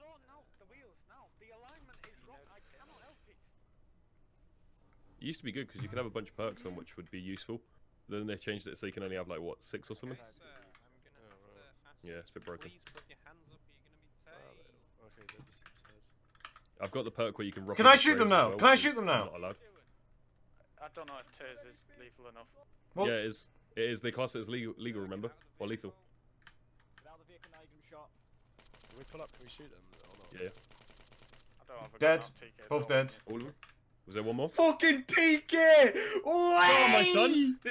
sorting out the wheels now. The alignment is wrong. I cannot help it. It used to be good because you could have a bunch of perks on which would be useful. Then they changed it so you can only have like what, 6 or something. Okay, sir, I'm gonna have to ask Yeah, it's a bit broken. Please put your hands up. You're gonna be safe. Okay, they're just absurd. I've got the perk where you can. Can I shoot them now? Can I shoot them now? Not allowed. I don't know if Taz is lethal enough. Well, Yeah, it is. It is. They class it as legal. Remember, or lethal. Get out of the vehicle now. You can shot. Can we pull up? Can we shoot them or not? Yeah. I don't have a Dead. gun out, TK, both don't. dead. All of them. Was there one more? Fucking TK! Oh my son!